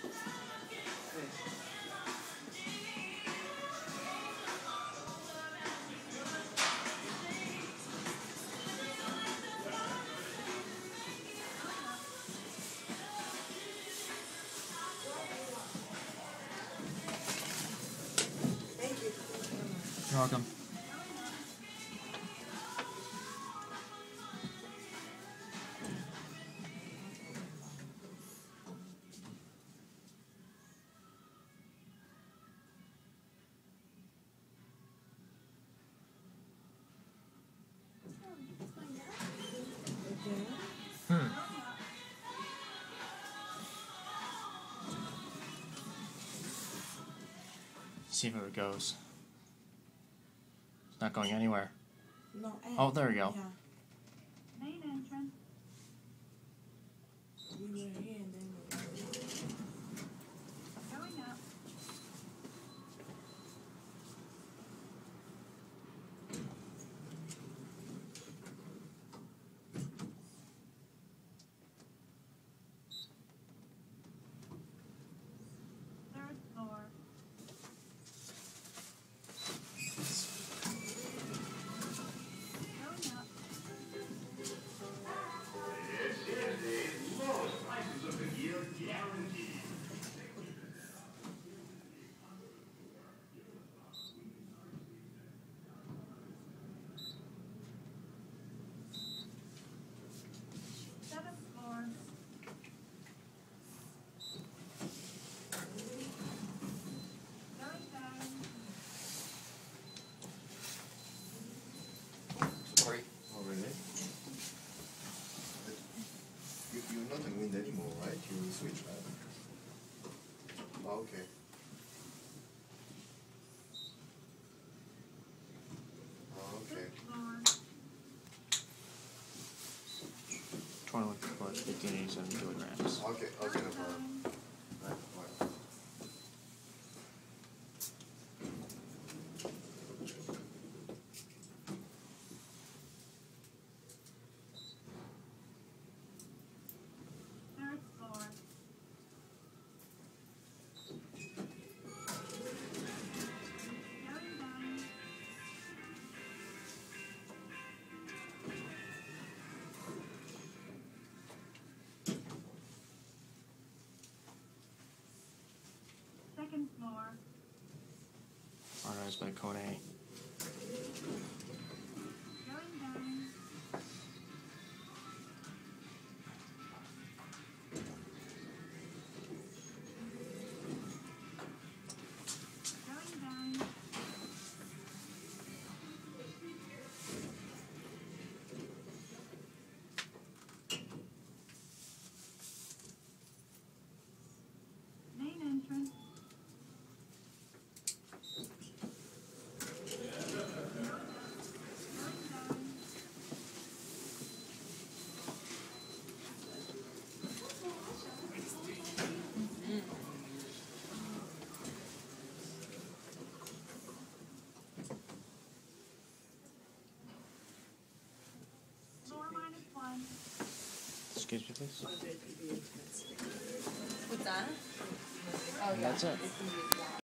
Thank you. You're welcome. See if it goes. It's not going anywhere. No, Oh, there we go. Yeah. Main entrance. We were here and then Going up. Third floor. Going up. Seventh floor. Going down. Sorry. Oh, really? You're not in wind anymore, right? You switch, right? Oh, okay. Oh, okay. Fifth floor. 21 foot, 1587 kilograms. Okay, okay, no problem. Down. Right, right. Third floor. Going down. Second floor. Modernized by KONE. Going down. Going down. Main entrance. Going down. Floor -1. Excuse me, please. I'll do it to be intense. What's that? Oh, And yeah. that's it.